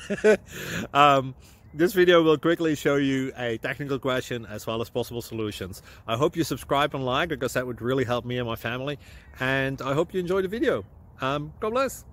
This video will quickly show you a technical question as well as possible solutions. I hope you subscribe and like, because that would really help me and my family. And I hope you enjoy the video. God bless.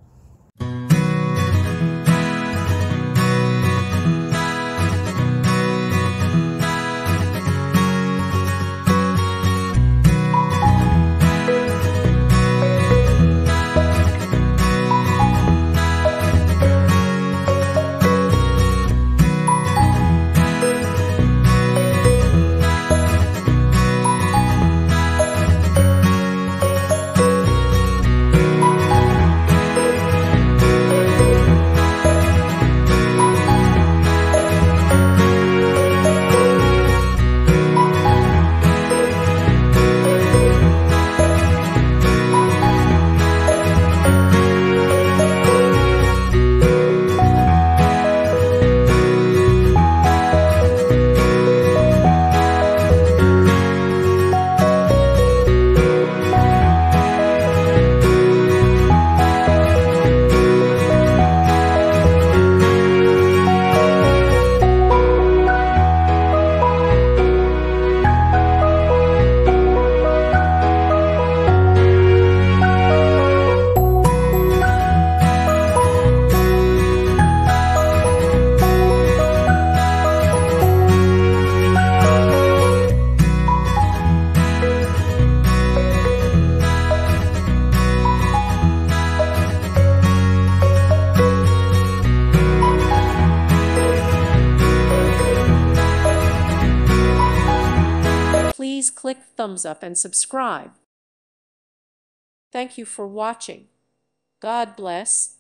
Please click thumbs up and subscribe. Thank you for watching. God bless.